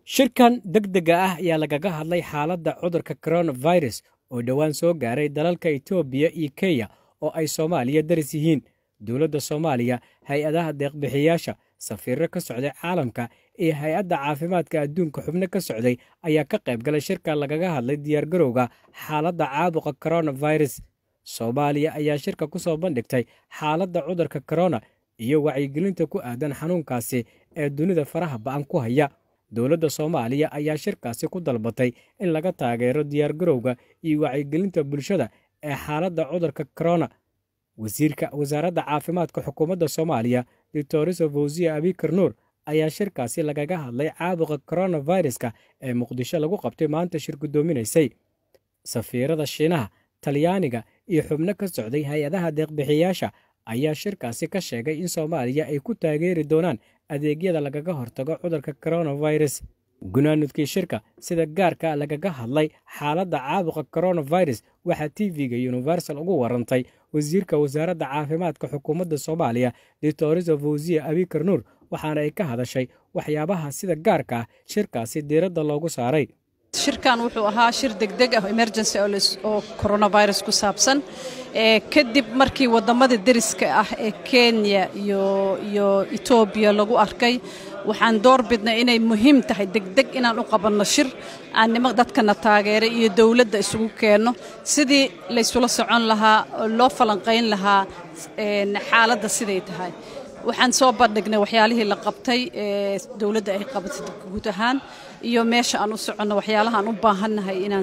shirkan degdega ah ayaa lagaga hadlay xaaladda cudurka coronavirus oo dhowaan soo gaaray dalalka Itoobiya iyo Kenya oo ay Soomaaliya daris yihiin. Dowladda Soomaaliya, hay-adaha deeq-bixiyaasha, safiirro ka socday caalamka iyo hay-adda caafimaadka adduunka xubno ka socday ayaa ka qayb galay shirka lagaga hadlay diyaargarowga xaaladda caabuqa coronavirus. Soomaaliya ayaa shirka ku soo bandhigtay xaaladda cudurka corona iyo wacyigelinta ku aadan xanuunkaasi ee dunida faraha ba'an ku haya. Dowladda Soomaaliya ayaa shirkaasi ku dalbatay in laga taageero diyaargarowga iyo wacyigelinta bulshada ee xaaladda cudurka corona. Wasiirka Wasaaradda Caafimaadka Xukuumadda Soomaaliya, Dr. Fawziya Abikar Nuur, ayaa shirkaasi lagaga hadlay caabuqa coronavirus-ka ee Muqdisho lagu qabtay maanta shir guddoominaysay. Safiirada Shiinaha, Talyaaniga iyo xubno ka socday hay-adaha deeq-bixiyaasha ayaa shirkaasi ka sheegay in Soomaaliya ay ku taageeri doonaan adeegyada lagaga hortago cudurka coronavirus. Gunaanudkii shirka sida gaarka lagaga hadlay xaaladda caabuqa coronavirus waxaa TV-ga Universal ugu warantay wasiirka Wasaaradda Caafimaadka Xukuumadda Soomaaliya, Dr. Fawziya Abikar Nuur, waxaana ay ka hadashay waxyaabaha sida gaarka ah shirkaasi diiradda loogu saaray. shirkan wuxuu ahaa shir degdeg ah emergency oo coronavirus ku saabsan kadib markii wadamada deriska ah ee Kenya iyo Ethiopia lagu arkay waxaan doorbidnay inay muhiim tahay degdeg inaan u qabanno shir aan dadkana taageeray iyo dawladda isugu keenno sidii la isula socon lahaa loo falanqeyn lahaa xaaladda siday tahay. waxaan soo bandhignay waxyaalihii la qabtay dawladda ay qabatay guud ahaan iyo meesha aan u soconno waxyaalaha aan u baahannahay inaan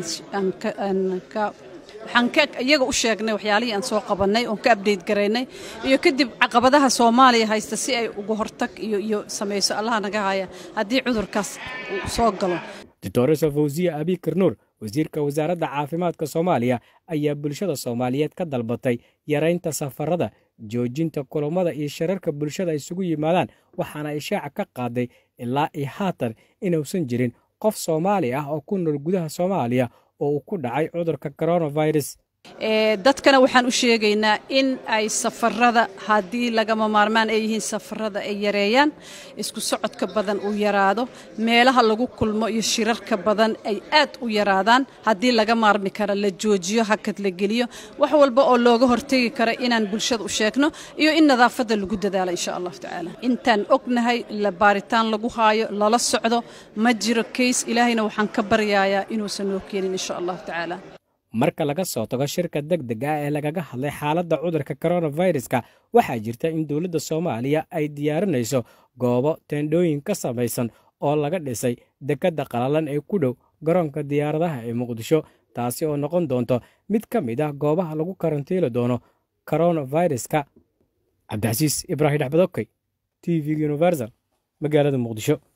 waxaan iyaga u sheegnay waxyaalihii aan soo qabannay oon ka update garaynay iyo kadib caqabadaha Soomaaliya haysta si ay uga hortag iyo samayso Allah naga haya haddii cudurkaas soo galo. Dr. Fawziya Abikar Nuur, wasiirka Wasaaradda Caafimaadka Soomaaliya, ayaa bulshada Soomaaliyeed ka dalbatay yaraynta safarada, joojinta kulamada iyo shirarka bulshada isugu yimaadaan, waxaana ay shaaca ka qaaday ilaa iyo haatan inuusan jirin qof Soomaali ah oo ku nool gudaha Soomaaliya oo uu ku dhacay cudurka coronavirus. dadkana waxaan u sheegaynaa in ay safarada haddii lagama maarmaan ay yihiin safarada ay yareeyaan, isku socodka badan uu yaraado, meelaha lagu kulmo iyo shirarka badan ay aad u yaraadaan, haddii laga maarmi karo la joojiyo, hakad la geliyo, wax walba oo looga hortagi karo inaan bulshada u sheegno iyo in nadaafadda lagu dadaalo insha Allah tacaala. intaan ognahay la baaritaan lagu haayo lala socdo ma jiro case, ilaahayna waxaan ka baryayaa inuusan noo keenin insha Allah tacaala. Marka laga soo tago shirka degdega ah ee lagaga hadlay xaaladda cudurka coronavirus-ka, waxaa jirta in dowladda Soomaaliya ay diyaarinayso goobo teendhooyin ka samaysan oo laga dhisay dekedda qalalan ee ku dhow garoonka diyaaradaha ee Muqdisho, taasi oo noqon doonto mid ka mid ah goobaha lagu karantiili doono coronavirus-ka. Cabdicasiis Ibraahim Axmed Okey, TV Universal, magaalada Muqdisho.